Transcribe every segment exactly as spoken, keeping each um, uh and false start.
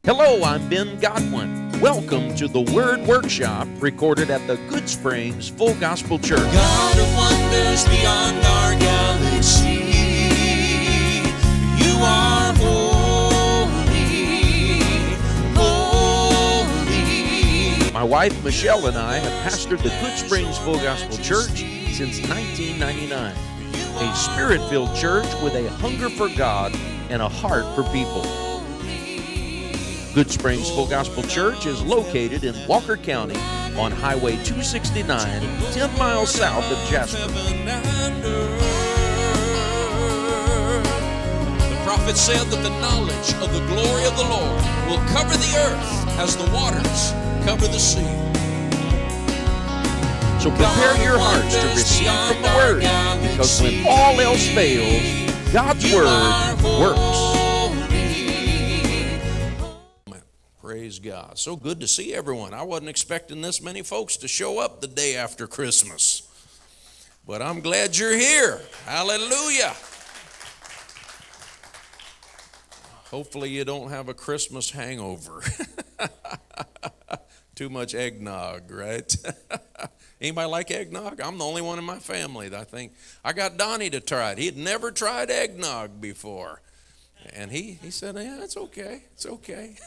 Hello, I'm Ben Godwin. Welcome to the Word Workshop recorded at the Good Springs Full Gospel Church. God of wonders beyond our galaxy, you are holy, holy. My wife Michelle and I have pastored the Good Springs Full Gospel Church since nineteen ninety-nine. A spirit-filled church with a hunger for God and a heart for people. Good Springs Full Gospel Church is located in Walker County on Highway two sixty-nine, ten miles south of Jasper. The prophet said that the knowledge of the glory of the Lord will cover the earth as the waters cover the sea. So prepare your hearts to receive from the Word, because when all else fails, God's Word works. Praise God. So good to see everyone. I wasn't expecting this many folks to show up the day after Christmas, but I'm glad you're here. Hallelujah. Hopefully you don't have a Christmas hangover. Too much eggnog, right? Anybody like eggnog? I'm the only one in my family that I think. I got Donnie to try it. He had never tried eggnog before. And he, he said, yeah, it's okay. It's okay.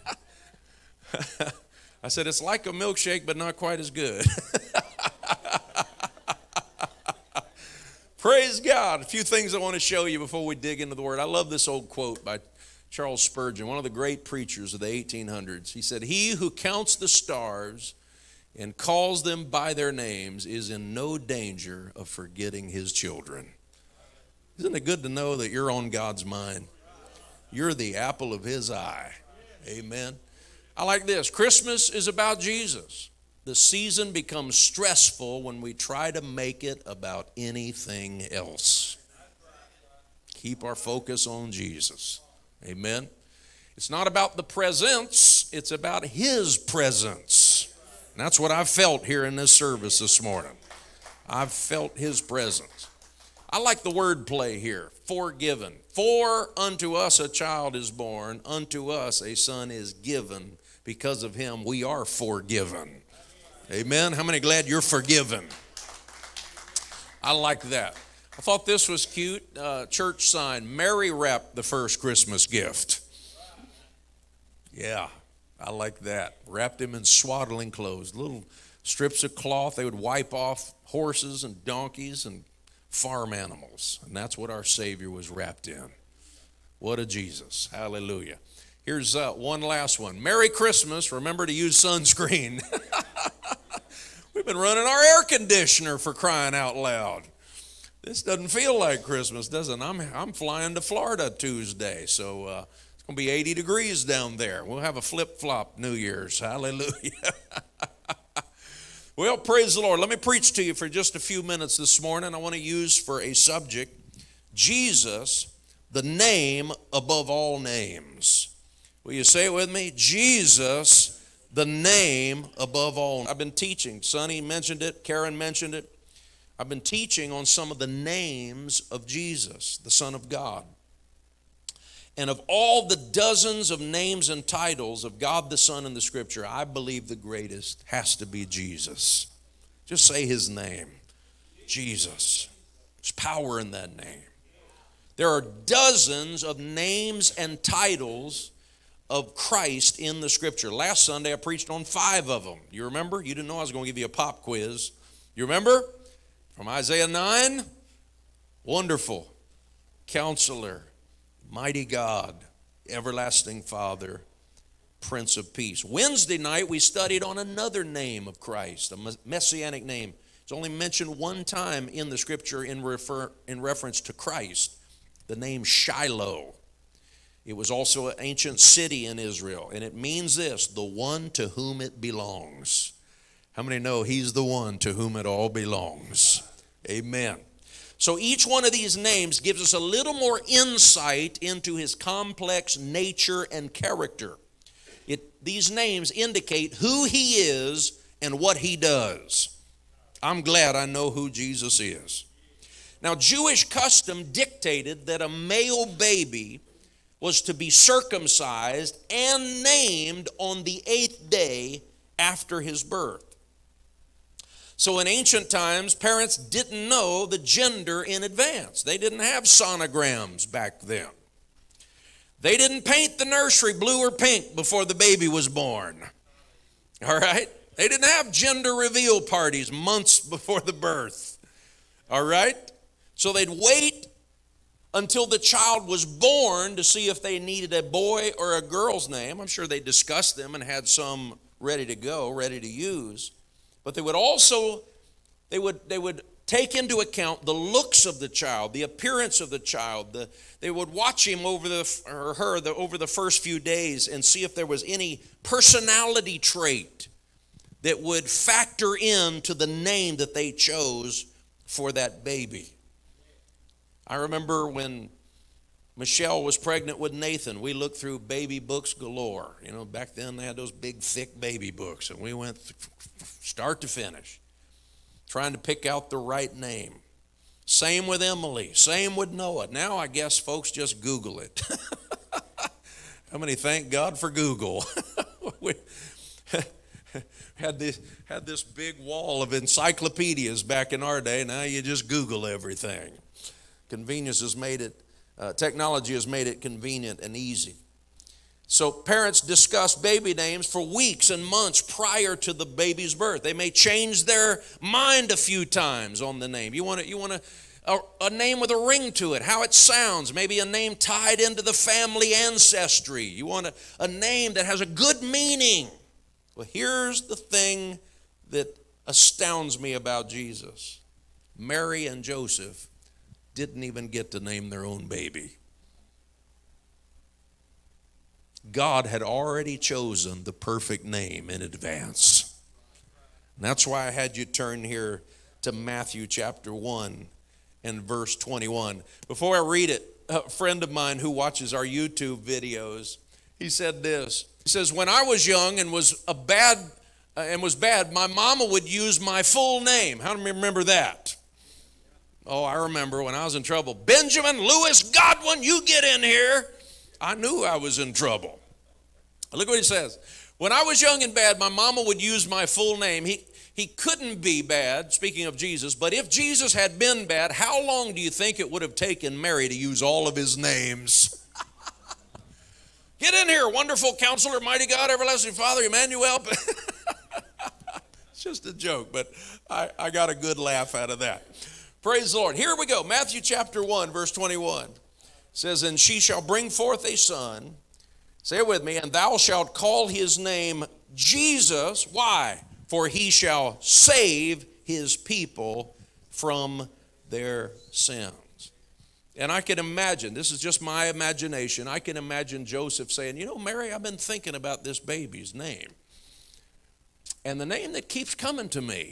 I said, it's like a milkshake, but not quite as good. Praise God. A few things I want to show you before we dig into the Word. I love this old quote by Charles Spurgeon, one of the great preachers of the eighteen hundreds. He said, he who counts the stars and calls them by their names is in no danger of forgetting his children. Isn't it good to know that you're on God's mind? You're the apple of his eye. Amen. I like this. Christmas is about Jesus. The season becomes stressful when we try to make it about anything else. Keep our focus on Jesus. Amen. It's not about the presents, it's about his presence. And that's what I've felt here in this service this morning. I've felt his presence. I like the word play here. Forgiven. For unto us a child is born, unto us a son is given. Because of him, we are forgiven. Amen. How many glad you're forgiven? I like that. I thought this was cute. Uh, church sign. Mary wrapped the first Christmas gift. Yeah, I like that. Wrapped him in swaddling clothes. Little strips of cloth they would wipe off horses and donkeys and farm animals. And that's what our Savior was wrapped in. What a Jesus. Hallelujah. Here's uh, one last one. Merry Christmas. Remember to use sunscreen. We've been running our air conditioner for crying out loud. This doesn't feel like Christmas, does it? I'm, I'm flying to Florida Tuesday, so uh, it's going to be eighty degrees down there. We'll have a flip-flop New Year's. Hallelujah. Well, praise the Lord. Let me preach to you for just a few minutes this morning. I want to use for a subject, Jesus, the name above all names. Will you say it with me? Jesus, the name above all. I've been teaching. Sonny mentioned it. Karen mentioned it. I've been teaching on some of the names of Jesus, the Son of God. And of all the dozens of names and titles of God the Son in the Scripture, I believe the greatest has to be Jesus. Just say his name. Jesus. There's power in that name. There are dozens of names and titles of Christ in the Scripture. Last Sunday I preached on five of them. You remember? You didn't know I was going to give you a pop quiz. You remember? From Isaiah nine, wonderful, Counselor, Mighty God, Everlasting Father, Prince of Peace. Wednesday night we studied on another name of Christ, a messianic name. It's only mentioned one time in the Scripture in, refer, in reference to Christ, the name Shiloh. It was also an ancient city in Israel, and it means this, the one to whom it belongs. How many know he's the one to whom it all belongs? Amen. So each one of these names gives us a little more insight into his complex nature and character. It, these names indicate who he is and what he does. I'm glad I know who Jesus is. Now, Jewish custom dictated that a male baby was to be circumcised and named on the eighth day after his birth. So in ancient times, parents didn't know the gender in advance. They didn't have sonograms back then. They didn't paint the nursery blue or pink before the baby was born. All right? They didn't have gender reveal parties months before the birth. All right? So they'd wait until the child was born to see if they needed a boy or a girl's name. I'm sure they discussed them and had some ready to go, ready to use. But they would also, they would, they would take into account the looks of the child, the appearance of the child. The, they would watch him over the, or her the, over the first few days and see if there was any personality trait that would factor into the name that they chose for that baby. I remember when Michelle was pregnant with Nathan, we looked through baby books galore. You know, back then they had those big, thick baby books, and we went start to finish, trying to pick out the right name. Same with Emily, same with Noah. Now I guess folks just Google it. How many thank God for Google? we had this, had this big wall of encyclopedias back in our day. Now you just Google everything. Convenience has made it, uh, technology has made it convenient and easy. So parents discuss baby names for weeks and months prior to the baby's birth. They may change their mind a few times on the name. You want, to, you want a, a, a name with a ring to it, how it sounds, maybe a name tied into the family ancestry. You want a, a name that has a good meaning. Well, here's the thing that astounds me about Jesus. Mary and Joseph didn't even get to name their own baby. God had already chosen the perfect name in advance. And that's why I had you turn here to Matthew chapter one and verse twenty-one. Before I read it, a friend of mine who watches our YouTube videos, he said this. He says, when I was young and was a bad uh, and was bad, my mama would use my full name. How many remember that? Oh, I remember when I was in trouble. Benjamin Lewis Godwin, you get in here. I knew I was in trouble. Look what he says. When I was young and bad, my mama would use my full name. He, he couldn't be bad, speaking of Jesus, but if Jesus had been bad, how long do you think it would have taken Mary to use all of his names? Get in here, wonderful counselor, mighty God, everlasting Father, Emmanuel. It's just a joke, but I, I got a good laugh out of that. Praise the Lord. Here we go. Matthew chapter one, verse twenty-one. It says, and she shall bring forth a son. Say it with me. And thou shalt call his name Jesus. Why? For he shall save his people from their sins. And I can imagine, this is just my imagination, I can imagine Joseph saying, you know, Mary, I've been thinking about this baby's name. And the name that keeps coming to me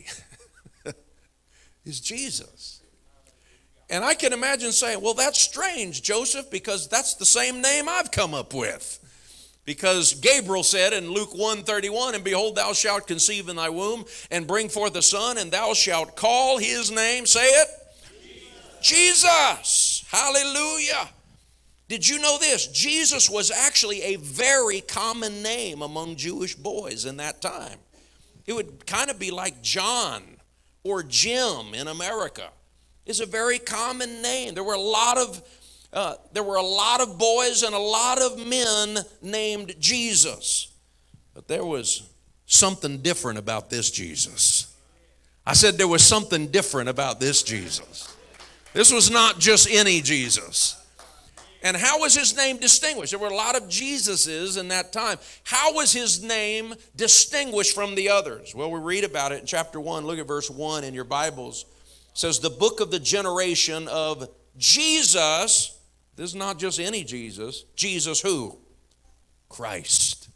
is Jesus. And I can imagine saying, well, that's strange, Joseph, because that's the same name I've come up with. Because Gabriel said in Luke one thirty-one, and behold, thou shalt conceive in thy womb and bring forth a son, and thou shalt call his name, say it, Jesus. Jesus. Hallelujah. Did you know this? Jesus was actually a very common name among Jewish boys in that time. It would kind of be like John or Jim in America. It's a very common name. There were a lot of uh, there were a lot of boys and a lot of men named Jesus. But there was something different about this Jesus. I said there was something different about this Jesus. This was not just any Jesus. And how was his name distinguished? There were a lot of Jesuses in that time. How was his name distinguished from the others? Well, we read about it in chapter one. Look at verse one in your Bibles. It says, the book of the generation of Jesus. This is not just any Jesus. Jesus who? Christ.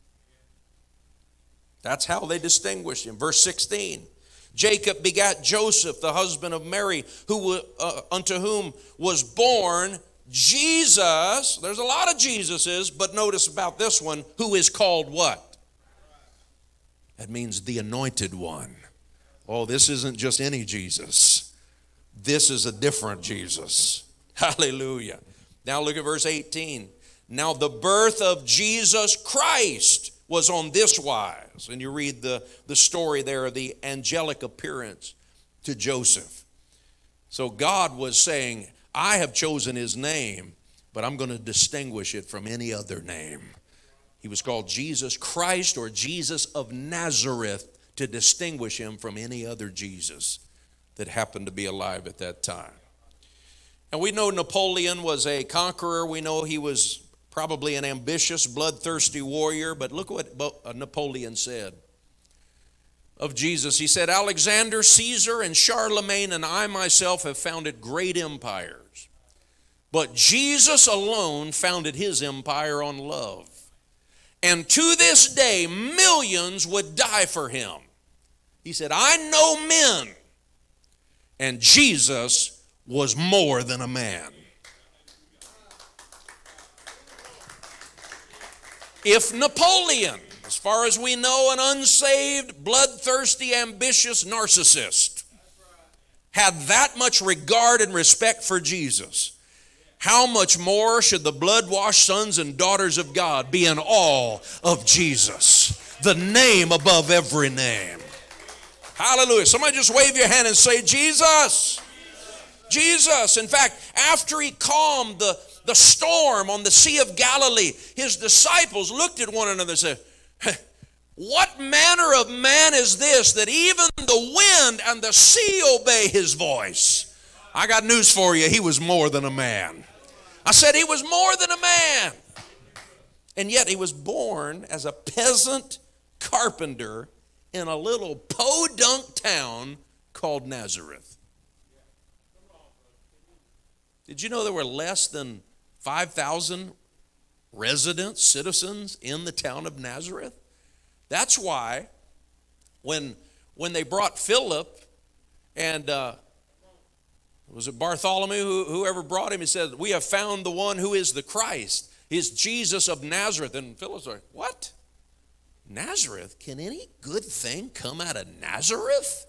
That's how they distinguished him. Verse sixteen. Jacob begat Joseph, the husband of Mary, who uh, unto whom was born Jesus. There's a lot of Jesuses, but notice about this one, who is called what? That means the anointed one. Oh, this isn't just any Jesus. This is a different Jesus. Hallelujah. Now look at verse eighteen. Now the birth of Jesus Christ was on this wise. And you read the, the story there of the angelic appearance to Joseph. So God was saying, I have chosen his name, but I'm going to distinguish it from any other name. He was called Jesus Christ, or Jesus of Nazareth, to distinguish him from any other Jesus that happened to be alive at that time. And we know Napoleon was a conqueror. We know he was probably an ambitious, bloodthirsty warrior. But look what Napoleon said of Jesus. He said, Alexander, Caesar, and Charlemagne, and I myself have founded great empires. But Jesus alone founded his empire on love. And to this day, millions would die for him. He said, I know men, and Jesus was more than a man. If Napoleon, as far as we know, an unsaved, bloodthirsty, ambitious narcissist, had that much regard and respect for Jesus, how much more should the blood-washed sons and daughters of God be in awe of Jesus, the name above every name? Hallelujah. Somebody just wave your hand and say, Jesus. Jesus. In fact, after he calmed the, the storm on the Sea of Galilee, his disciples looked at one another and said, what manner of man is this that even the wind and the sea obey his voice? I got news for you. He was more than a man. I said he was more than a man. And yet he was born as a peasant carpenter in a little podunk town called Nazareth. Did you know there were less than five thousand residents, citizens in the town of Nazareth? That's why when, when they brought Philip and... Uh, Was it Bartholomew, who, whoever brought him? He said, we have found the one who is the Christ. He's Jesus of Nazareth. And Philip's like, what? Nazareth? Can any good thing come out of Nazareth?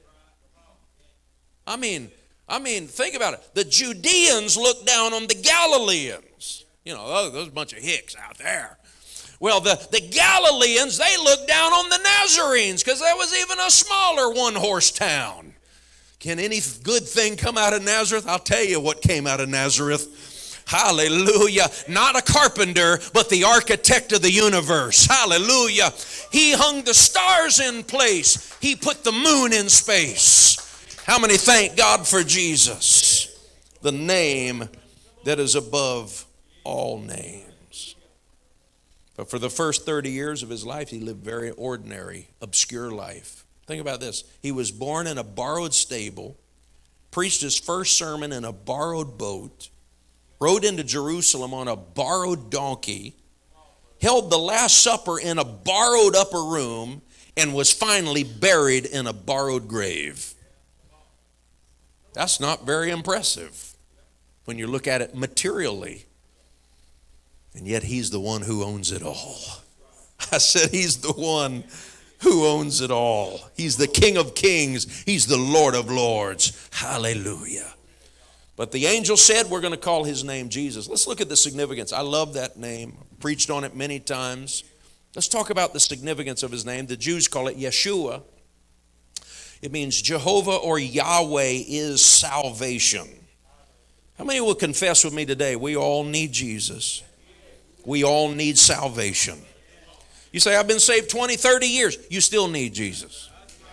I mean, I mean, think about it. The Judeans looked down on the Galileans. You know, oh, there's a bunch of hicks out there. Well, the, the Galileans, they looked down on the Nazarenes because there was even a smaller one-horse town. Can any good thing come out of Nazareth? I'll tell you what came out of Nazareth. Hallelujah. Not a carpenter, but the architect of the universe. Hallelujah. He hung the stars in place. He put the moon in space. How many thank God for Jesus, the name that is above all names? But for the first thirty years of his life, he lived very ordinary, obscure life. Think about this. He was born in a borrowed stable, preached his first sermon in a borrowed boat, rode into Jerusalem on a borrowed donkey, held the Last Supper in a borrowed upper room, and was finally buried in a borrowed grave. That's not very impressive when you look at it materially. And yet he's the one who owns it all. I said he's the one who owns it all. He's the King of Kings. He's the Lord of Lords. Hallelujah. But the angel said we're going to call his name Jesus. Let's look at the significance. I love that name. Preached on it many times. Let's talk about the significance of his name. The Jews call it Yeshua. It means Jehovah or Yahweh is salvation. How many will confess with me today? We all need Jesus. We all need salvation. You say, I've been saved twenty, thirty years. You still need Jesus.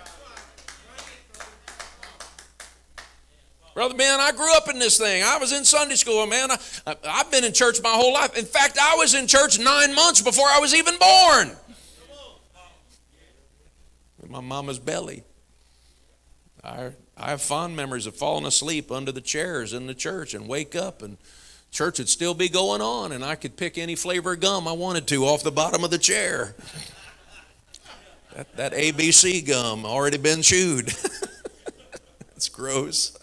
Brother Ben, I grew up in this thing. I was in Sunday school, man. I, I've been in church my whole life. In fact, I was in church nine months before I was even born. In my mama's belly. I, I have fond memories of falling asleep under the chairs in the church and wake up and church would still be going on, and I could pick any flavor of gum I wanted to off the bottom of the chair. That, that A B C gum already been chewed. It's gross.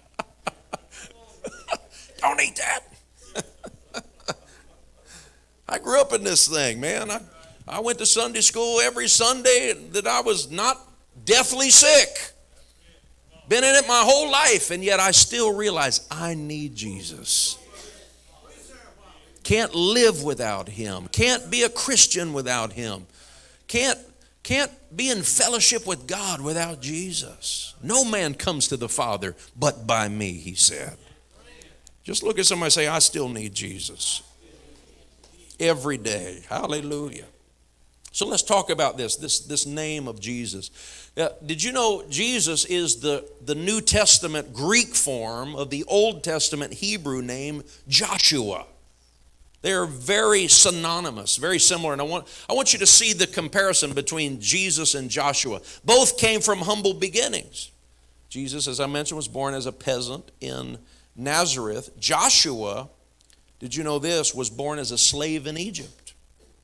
Don't eat that. I grew up in this thing, man. I, I went to Sunday school every Sunday that I was not deathly sick. Been in it my whole life, and yet I still realize I need Jesus. can't live without him, can't be a Christian without him, can't, can't be in fellowship with God without Jesus. No man comes to the Father but by me, he said. Just look at somebody and say, I still need Jesus. Every day. Hallelujah. So let's talk about this, this, this name of Jesus. Uh, did you know Jesus is the, the New Testament Greek form of the Old Testament Hebrew name Joshua? They're very synonymous, very similar. And I want, I want you to see the comparison between Jesus and Joshua. Both came from humble beginnings. Jesus, as I mentioned, was born as a peasant in Nazareth. Joshua, did you know this, was born as a slave in Egypt.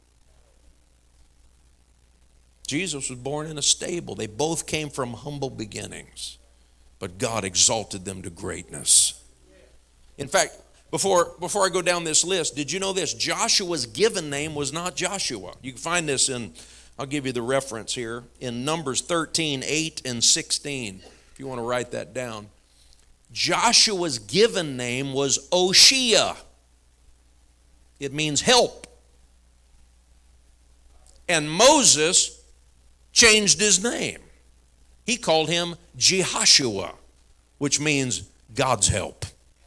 Jesus was born in a stable. They both came from humble beginnings, but God exalted them to greatness. In fact, before, before I go down this list, did you know this? Joshua's given name was not Joshua. You can find this in, I'll give you the reference here, in Numbers thirteen, eight and sixteen, if you want to write that down. Joshua's given name was Oshea. It means help. And Moses changed his name. He called him Jehoshua, which means God's help.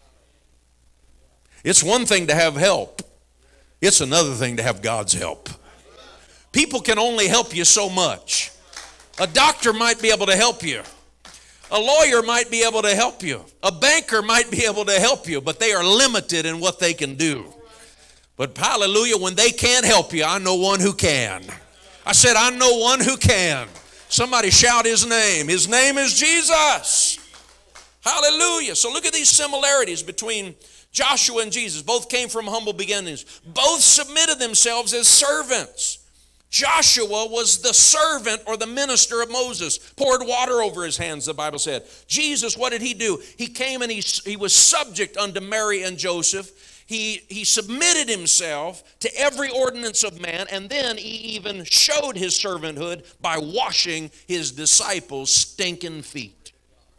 It's one thing to have help. It's another thing to have God's help. People can only help you so much. A doctor might be able to help you. A lawyer might be able to help you. A banker might be able to help you, but they are limited in what they can do. But hallelujah, when they can't help you, I know one who can. I said, I know one who can. Somebody shout his name. His name is Jesus. Hallelujah. So look at these similarities between Joshua and Jesus. Both came from humble beginnings. Both submitted themselves as servants. Joshua was the servant or the minister of Moses, poured water over his hands, the Bible said. Jesus, what did he do? He came and he, he was subject unto Mary and Joseph. He, he submitted himself to every ordinance of man, and then he even showed his servanthood by washing his disciples' stinking feet.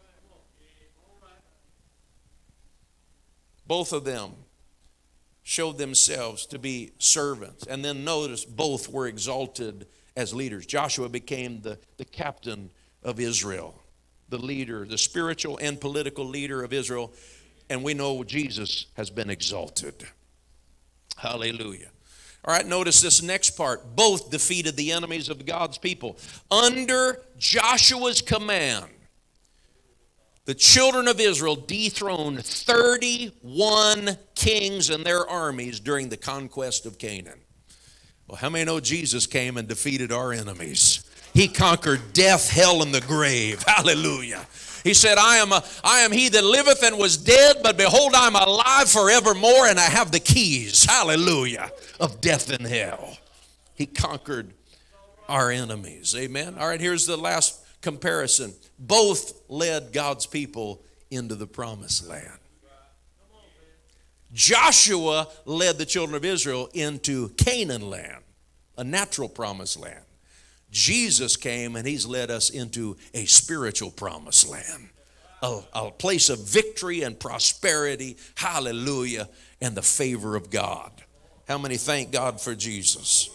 Both of them showed themselves to be servants. And then notice both were exalted as leaders. Joshua became the, the captain of Israel, the leader, the spiritual and political leader of Israel. And we know Jesus has been exalted. Hallelujah. All right, notice this next part. Both defeated the enemies of God's people. Under Joshua's command, the children of Israel dethroned thirty-one kings and their armies during the conquest of Canaan. Well, how many know Jesus came and defeated our enemies? He conquered death, hell, and the grave. Hallelujah. He said, I am, a, I am he that liveth and was dead, but behold, I am alive forevermore, and I have the keys, hallelujah, of death and hell. He conquered our enemies. Amen. All right, here's the last comparison. Both led God's people into the promised land. Joshua led the children of Israel into Canaan land, a natural promised land. Jesus came and he's led us into a spiritual promised land, a, a place of victory and prosperity, hallelujah, and the favor of God. How many thank God for Jesus?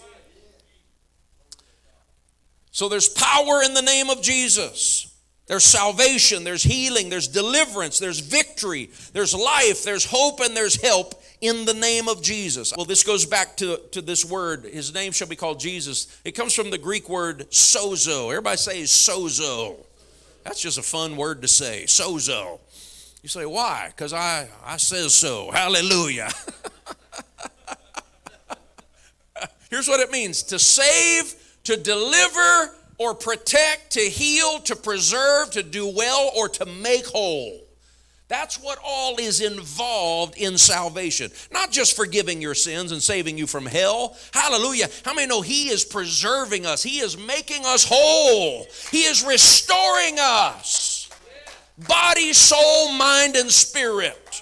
So there's power in the name of Jesus. There's salvation, there's healing, there's deliverance, there's victory, there's life, there's hope, and there's help in the name of Jesus. Well, this goes back to, to this word. His name shall be called Jesus. It comes from the Greek word sozo. Everybody say sozo. That's just a fun word to say, sozo. You say, why? Because I, I says so. Hallelujah. Here's what it means: to save, to deliver, or protect, to heal, to preserve, to do well, or to make whole. That's what all is involved in salvation. Not just forgiving your sins and saving you from hell. Hallelujah. How many know He is preserving us? He is making us whole. He is restoring us. Body, soul, mind, and spirit.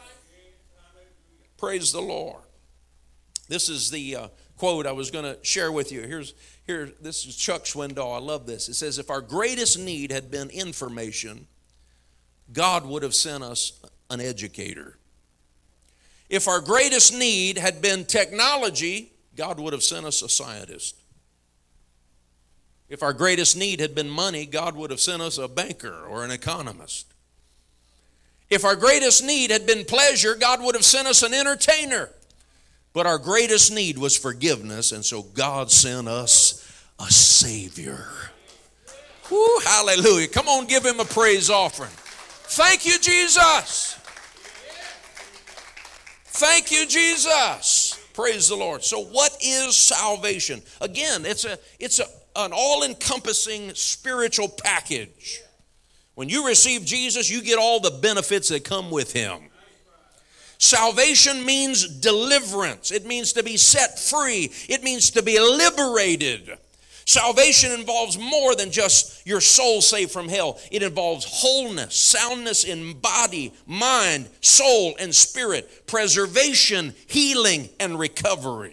Praise the Lord. This is the uh, quote I was going to share with you. Here's Here, this is Chuck Swindoll. I love this. It says, if our greatest need had been information, God would have sent us an educator. If our greatest need had been technology, God would have sent us a scientist. If our greatest need had been money, God would have sent us a banker or an economist. If our greatest need had been pleasure, God would have sent us an entertainer. But our greatest need was forgiveness, and so God sent us a Savior. Woo, hallelujah. Come on, give Him a praise offering. Thank you, Jesus. Thank you, Jesus. Praise the Lord. So what is salvation? Again, it's a it's a, an all-encompassing spiritual package. When you receive Jesus, you get all the benefits that come with Him. Salvation means deliverance. It means to be set free. It means to be liberated. Salvation involves more than just your soul saved from hell. It involves wholeness, soundness in body, mind, soul, and spirit, preservation, healing, and recovery.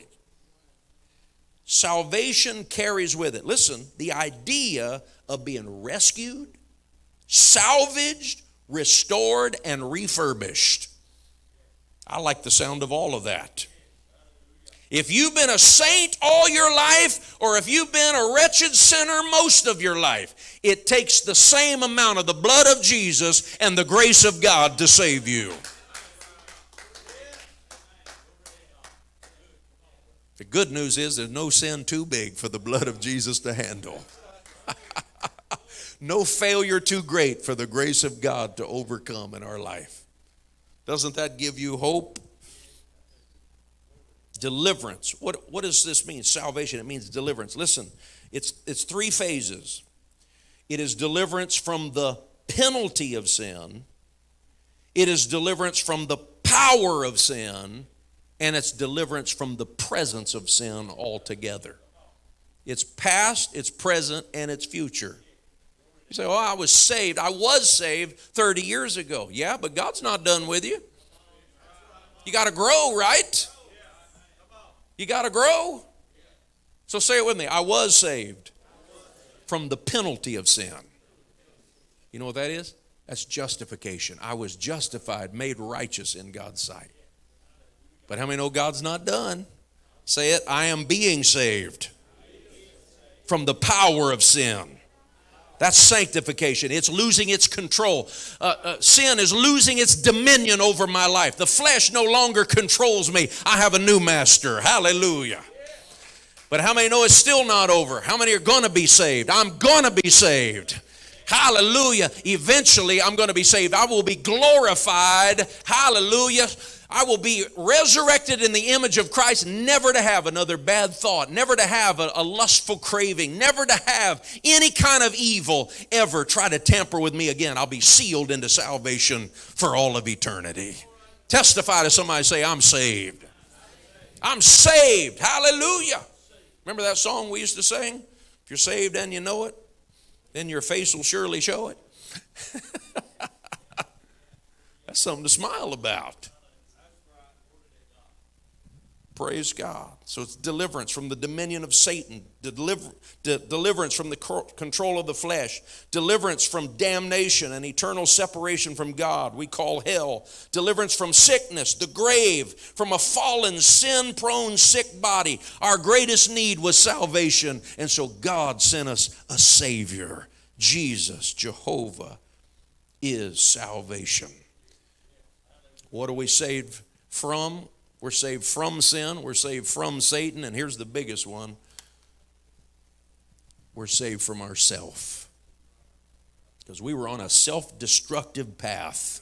Salvation carries with it, listen, the idea of being rescued, salvaged, restored, and refurbished. I like the sound of all of that. If you've been a saint all your life, or if you've been a wretched sinner most of your life, it takes the same amount of the blood of Jesus and the grace of God to save you. The good news is there's no sin too big for the blood of Jesus to handle. No failure too great for the grace of God to overcome in our life. Doesn't that give you hope? Deliverance. What, what does this mean? Salvation. It means deliverance. Listen, it's, it's three phases. It is deliverance from the penalty of sin. It is deliverance from the power of sin. And it's deliverance from the presence of sin altogether. It's past, it's present, and it's future. You say, oh, I was saved. I was saved thirty years ago. Yeah, but God's not done with you. You got to grow, right? You got to grow. So say it with me. I was saved from the penalty of sin. You know what that is? That's justification. I was justified, made righteous in God's sight. But how many know God's not done? Say it. I am being saved from the power of sin. That's sanctification. It's losing its control. Uh, uh, sin is losing its dominion over my life. The flesh no longer controls me. I have a new master. Hallelujah. But how many know it's still not over? How many are going to be saved? I'm going to be saved. Hallelujah. Eventually, I'm going to be saved. I will be glorified. Hallelujah. I will be resurrected in the image of Christ, never to have another bad thought, never to have a, a lustful craving, never to have any kind of evil ever try to tamper with me again. I'll be sealed into salvation for all of eternity. Testify to somebody, say, I'm saved. I'm saved. Hallelujah. Remember that song we used to sing? If you're saved and you know it, then your face will surely show it. That's something to smile about. Praise God. So it's deliverance from the dominion of Satan, deliver, de- deliverance from the cor- control of the flesh, deliverance from damnation and eternal separation from God, we call hell, deliverance from sickness, the grave, from a fallen, sin-prone, sick body. Our greatest need was salvation, and so God sent us a Savior. Jesus, Jehovah, is salvation. What are we saved from? We're saved from sin. We're saved from Satan. And here's the biggest one. We're saved from ourself. Because we were on a self-destructive path.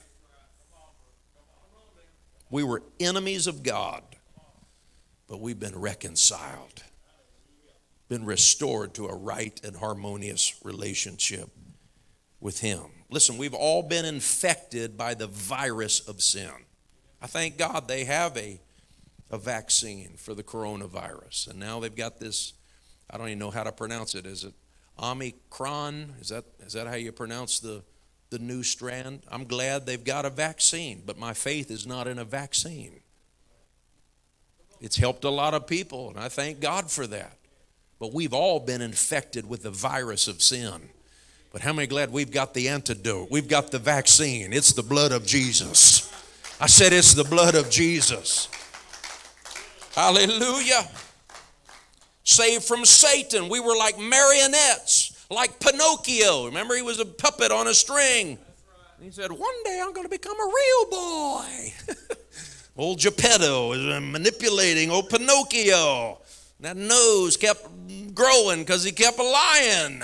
We were enemies of God. But we've been reconciled. Been restored to a right and harmonious relationship with Him. Listen, we've all been infected by the virus of sin. I thank God they have a, a vaccine for the coronavirus. And now they've got this, I don't even know how to pronounce it. Is it Omicron? Is that is that how you pronounce the, the new strand? I'm glad they've got a vaccine, but my faith is not in a vaccine. It's helped a lot of people, and I thank God for that. But we've all been infected with the virus of sin. But how many are glad we've got the antidote? We've got the vaccine. It's the blood of Jesus. I said it's the blood of Jesus. Hallelujah. Saved from Satan. We were like marionettes, like Pinocchio. Remember, he was a puppet on a string. He said, one day I'm going to become a real boy. Old Geppetto is manipulating old Pinocchio. That nose kept growing because he kept lying.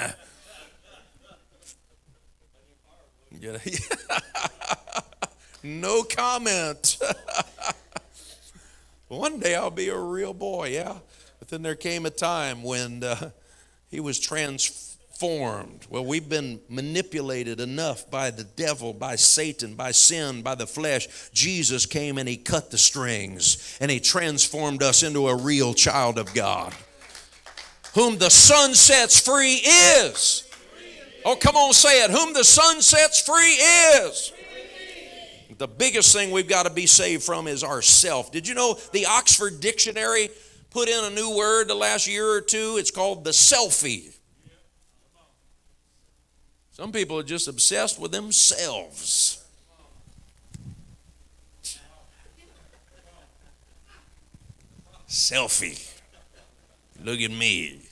No comment. One day I'll be a real boy, yeah. But then there came a time when uh, he was transformed. Well, we've been manipulated enough by the devil, by Satan, by sin, by the flesh. Jesus came and he cut the strings and he transformed us into a real child of God. Whom the Son sets free is. Oh, come on, say it. Whom the Son sets free is. The biggest thing we've got to be saved from is ourself. Did you know the Oxford Dictionary put in a new word the last year or two? It's called the selfie. Some people are just obsessed with themselves. Selfie. Look at me.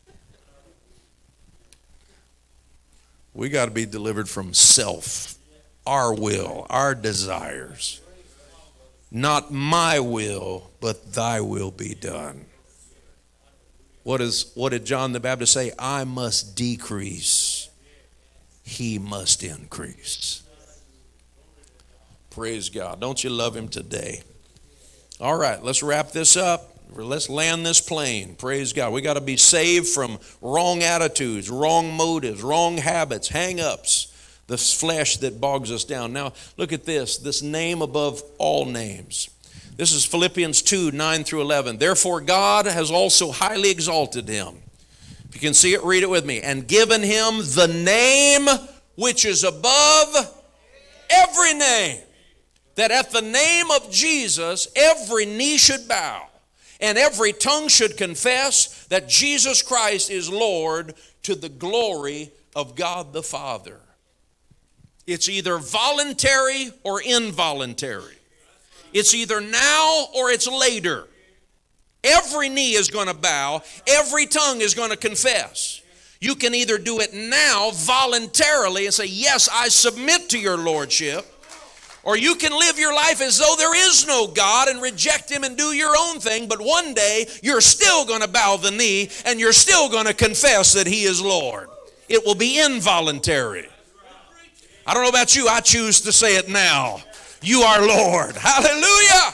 We got to be delivered from self. Our will, our desires. Not my will, but thy will be done. What is what did John the Baptist say? I must decrease, he must increase. Praise God. Don't you love him today? All right, let's wrap this up. Let's land this plane. Praise God. We got to be saved from wrong attitudes, wrong motives, wrong habits, hang-ups. The flesh that bogs us down. Now, look at this. This name above all names. This is Philippians two, nine through eleven. Therefore, God has also highly exalted him. If you can see it, read it with me. And given him the name which is above every name. That at the name of Jesus, every knee should bow. And every tongue should confess that Jesus Christ is Lord, to the glory of God the Father. It's either voluntary or involuntary. It's either now or it's later. Every knee is going to bow. Every tongue is going to confess. You can either do it now voluntarily and say, yes, I submit to your lordship. Or you can live your life as though there is no God and reject him and do your own thing. But one day you're still going to bow the knee and you're still going to confess that he is Lord. It will be involuntary. I don't know about you, I choose to say it now. You are Lord. Hallelujah.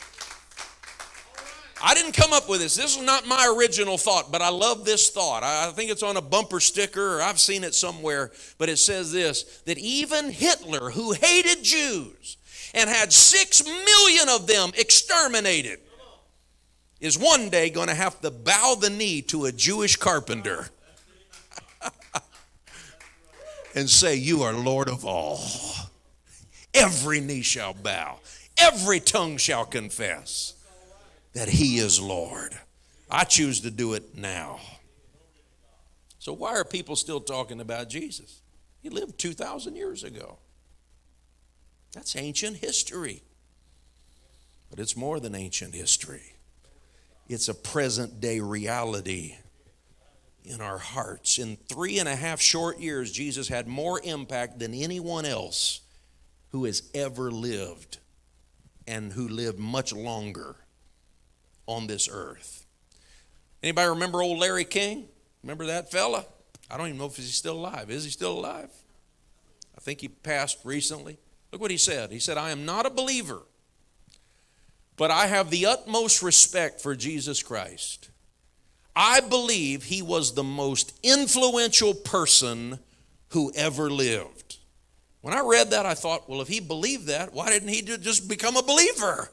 I didn't come up with this. This is not my original thought, but I love this thought. I think it's on a bumper sticker, or I've seen it somewhere, but it says this, that even Hitler, who hated Jews and had six million of them exterminated, is one day going to have to bow the knee to a Jewish carpenter and say, you are Lord of all. Every knee shall bow. Every tongue shall confess that he is Lord. I choose to do it now. So why are people still talking about Jesus? He lived two thousand years ago. That's ancient history. But it's more than ancient history. It's a present day reality in our hearts. In three and a half short years, Jesus had more impact than anyone else who has ever lived and who lived much longer on this earth. Anybody remember old Larry King? Remember that fella? I don't even know if he's still alive. Is he still alive? I think he passed recently. Look what he said. He said, I am not a believer, but I have the utmost respect for Jesus Christ. I believe he was the most influential person who ever lived. When I read that, I thought, well, if he believed that, why didn't he just become a believer?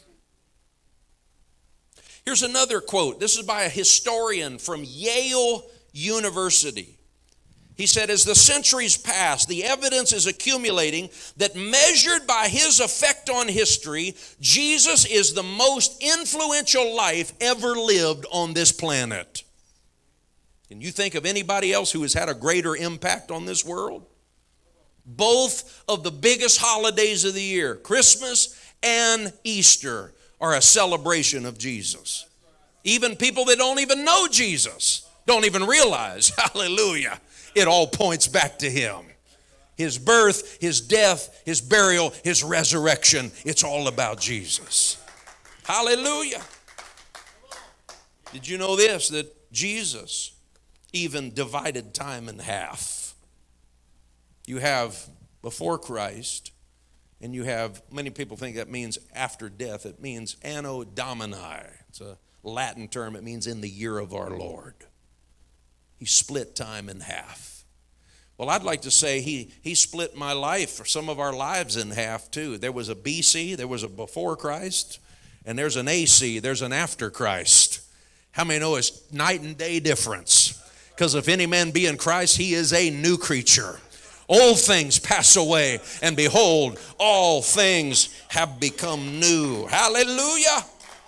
Here's another quote. This is by a historian from Yale University. He said, as the centuries pass, the evidence is accumulating that measured by his effect on history, Jesus is the most influential life ever lived on this planet. Can you think of anybody else who has had a greater impact on this world? Both of the biggest holidays of the year, Christmas and Easter are a celebration of Jesus. Even people that don't even know Jesus don't even realize, hallelujah, it all points back to him. His birth, his death, his burial, his resurrection, it's all about Jesus. Hallelujah. Did you know this, that Jesus even divided time in half? You have before Christ, and you have, many people think that means after death. It means Anno Domini. It's a Latin term. It means in the year of our Lord. He split time in half. Well, I'd like to say he, he split my life, or some of our lives, in half too. There was a B C, there was a before Christ, and there's an A C, there's an after Christ. How many know it's night and day difference? Because if any man be in Christ, he is a new creature. Old things pass away, and behold, all things have become new. Hallelujah.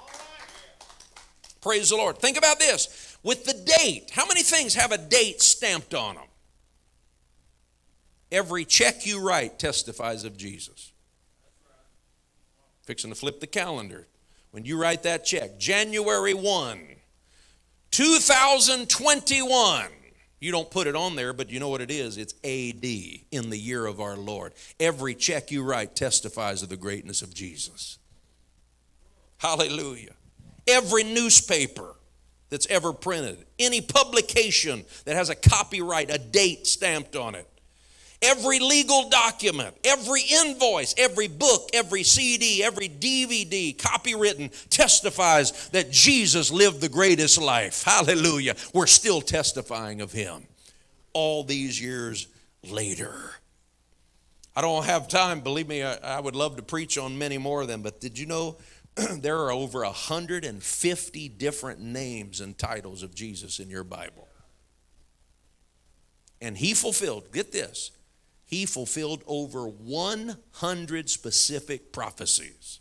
Praise the Lord. Think about this. With the date, how many things have a date stamped on them? Every check you write testifies of Jesus. Fixing to flip the calendar. When you write that check, January first, two thousand twenty-one. You don't put it on there, but you know what it is. It's A D, in the year of our Lord. Every check you write testifies of the greatness of Jesus. Hallelujah. Every newspaper that's ever printed, any publication that has a copyright, a date stamped on it, every legal document, every invoice, every book, every C D, every D V D, copywritten, testifies that Jesus lived the greatest life. Hallelujah. We're still testifying of him all these years later. I don't have time. Believe me, I, I would love to preach on many more of them, but did you know there are over one hundred fifty different names and titles of Jesus in your Bible? And he fulfilled, get this, he fulfilled over one hundred specific prophecies.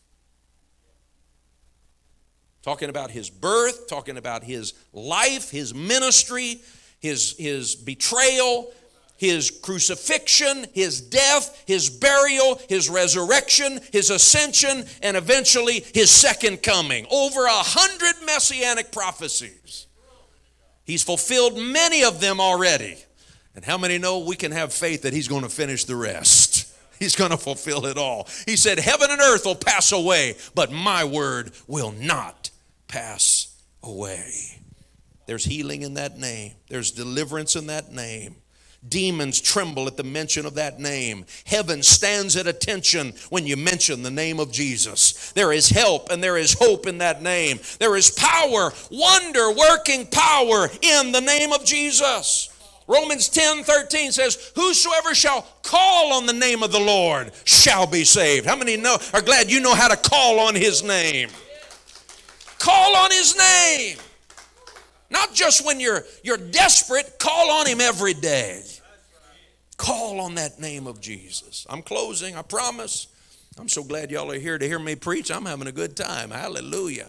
Talking about his birth, talking about his life, his ministry, his, his betrayal, his crucifixion, his death, his burial, his resurrection, his ascension, and eventually his second coming. Over a hundred messianic prophecies. He's fulfilled many of them already. And how many know we can have faith that he's going to finish the rest? He's going to fulfill it all. He said, heaven and earth will pass away, but my word will not pass away. There's healing in that name. There's deliverance in that name. Demons tremble at the mention of that name. Heaven stands at attention when you mention the name of Jesus. There is help and there is hope in that name. There is power, wonder working power in the name of Jesus. Romans ten thirteen says, whosoever shall call on the name of the Lord shall be saved. How many know are glad you know how to call on his name? Call on his name. Not just when you're, you're desperate, call on him every day. Call on that name of Jesus. I'm closing, I promise. I'm so glad y'all are here to hear me preach. I'm having a good time. Hallelujah.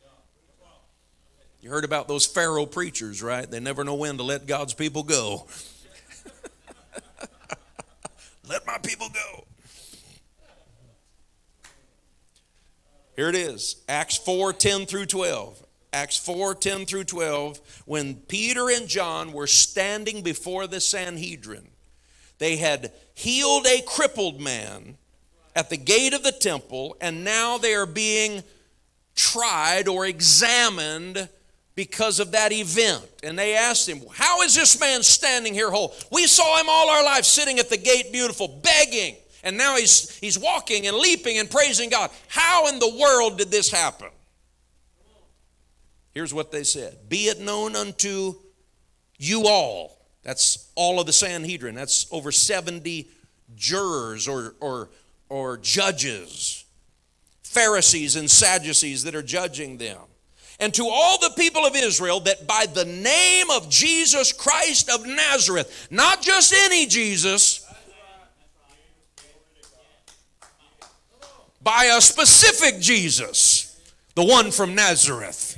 You heard about those Pharaoh preachers, right? They never know when to let God's people go. Let my people go. Here it is, Acts four, ten through twelve. Acts four, ten through twelve, when Peter and John were standing before the Sanhedrin, they had healed a crippled man at the gate of the temple, and now they are being tried or examined because of that event. And they asked him, how is this man standing here whole? We saw him all our life sitting at the gate beautiful, begging, and now he's, he's walking and leaping and praising God. How in the world did this happen? Here's what they said. Be it known unto you all. That's all of the Sanhedrin. That's over seventy jurors or, or, or judges, Pharisees and Sadducees that are judging them. And to all the people of Israel, that by the name of Jesus Christ of Nazareth, not just any Jesus, by a specific Jesus, the one from Nazareth,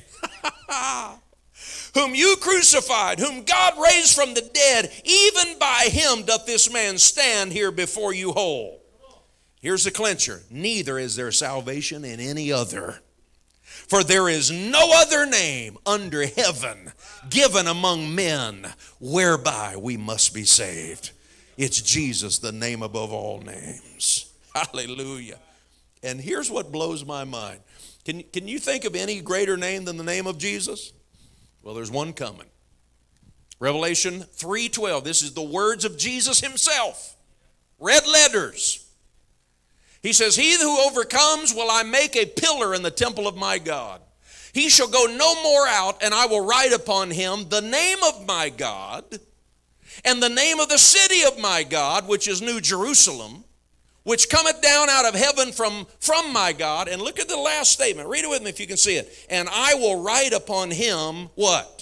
whom you crucified, whom God raised from the dead, even by him doth this man stand here before you whole. Here's the clincher. Neither is there salvation in any other. For there is no other name under heaven given among men whereby we must be saved. It's Jesus, the name above all names. Hallelujah. And here's what blows my mind. Can, can you think of any greater name than the name of Jesus? Well, there's one coming. Revelation three twelve. This is the words of Jesus himself. Red letters. He says, he who overcomes will I make a pillar in the temple of my God. He shall go no more out, and I will write upon him the name of my God and the name of the city of my God, which is New Jerusalem, which cometh down out of heaven from, from my God. And look at the last statement. Read it with me if you can see it. And I will write upon him what?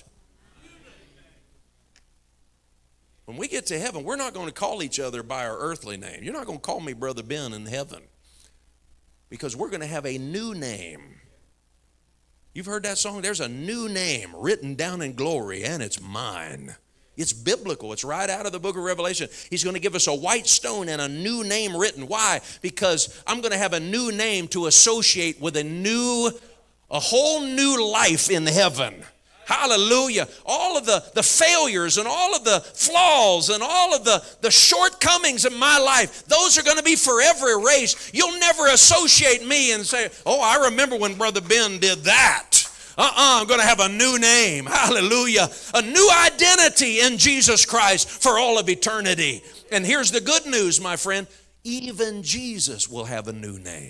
When we get to heaven, we're not going to call each other by our earthly name. You're not going to call me Brother Ben in heaven, because we're going to have a new name. You've heard that song? There's a new name written down in glory, and it's mine. It's biblical. It's right out of the book of Revelation. He's going to give us a white stone and a new name written. Why? Because I'm going to have a new name to associate with a new, a whole new life in heaven. Hallelujah. All of the, the failures and all of the flaws and all of the, the shortcomings in my life, those are going to be forever erased. You'll never associate me and say, oh, I remember when Brother Ben did that. Uh-uh, I'm going to have a new name. Hallelujah. A new identity in Jesus Christ for all of eternity. And here's the good news, my friend. Even Jesus will have a new name.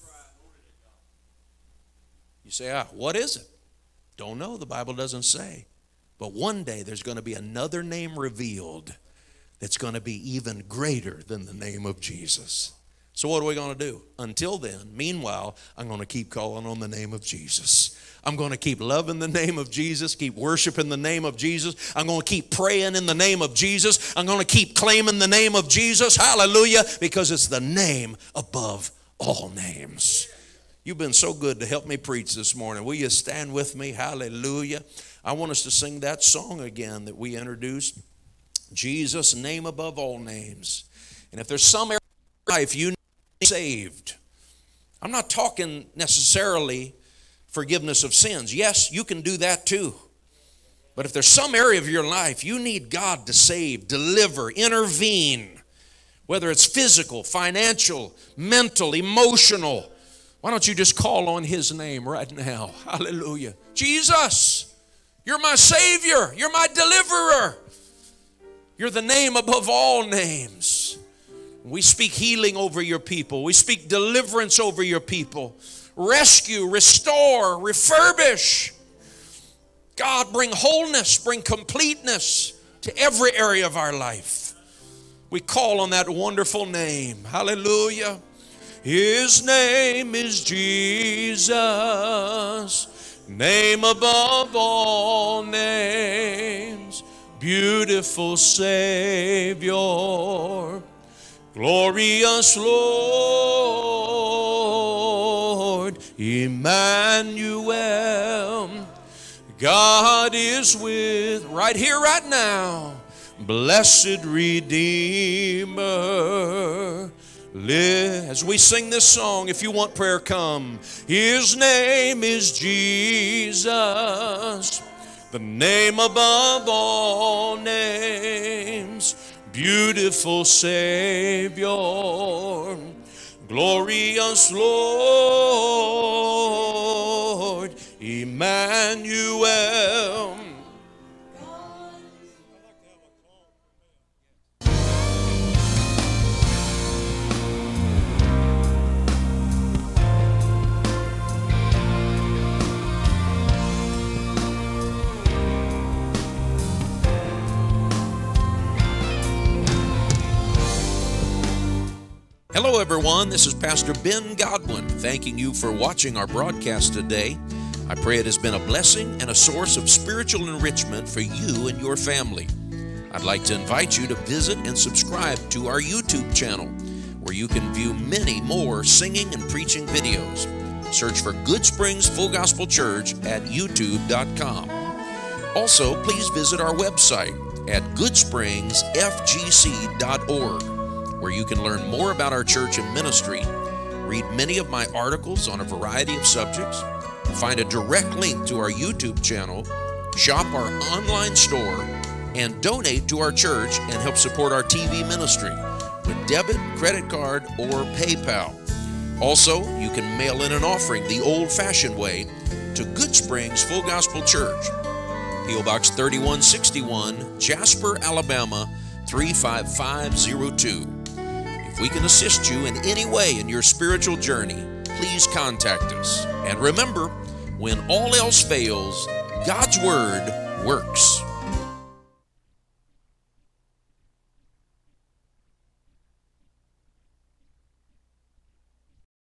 You say, ah, what is it? Don't know. The Bible doesn't say. But one day there's going to be another name revealed that's going to be even greater than the name of Jesus. So what are we going to do? Until then, meanwhile, I'm going to keep calling on the name of Jesus. I'm going to keep loving the name of Jesus, keep worshiping the name of Jesus. I'm going to keep praying in the name of Jesus. I'm going to keep claiming the name of Jesus. Hallelujah, because it's the name above all names. You've been so good to help me preach this morning. Will you stand with me? Hallelujah. I want us to sing that song again that we introduced. Jesus, name above all names. And if there's some area of life you need to be saved, I'm not talking necessarily forgiveness of sins. Yes, you can do that too. But if there's some area of your life you need God to save, deliver, intervene, whether it's physical, financial, mental, emotional, why don't you just call on his name right now? Hallelujah. Jesus, you're my Savior. You're my deliverer. You're the name above all names. We speak healing over your people. We speak deliverance over your people. Rescue, restore, refurbish. God, bring wholeness, bring completeness to every area of our life. We call on that wonderful name. Hallelujah. His name is Jesus, name above all names, beautiful Savior, glorious Lord, Emmanuel, God is with, right here, right now, blessed Redeemer. As we sing this song, if you want prayer, come. His name is Jesus, the name above all names, beautiful Savior, glorious Lord, Emmanuel. Hello everyone, this is Pastor Ben Godwin, thanking you for watching our broadcast today. I pray it has been a blessing and a source of spiritual enrichment for you and your family. I'd like to invite you to visit and subscribe to our YouTube channel, where you can view many more singing and preaching videos. Search for Good Springs Full Gospel Church at youtube dot com. Also, please visit our website at good springs f g c dot org. where you can learn more about our church and ministry, read many of my articles on a variety of subjects, find a direct link to our YouTube channel, shop our online store, and donate to our church and help support our T V ministry with debit, credit card, or PayPal. Also, you can mail in an offering the old-fashioned way to Good Springs Full Gospel Church, P O Box thirty-one sixty-one, Jasper, Alabama, three five five zero two. If we can assist you in any way in your spiritual journey, please contact us. And remember, when all else fails, God's Word works.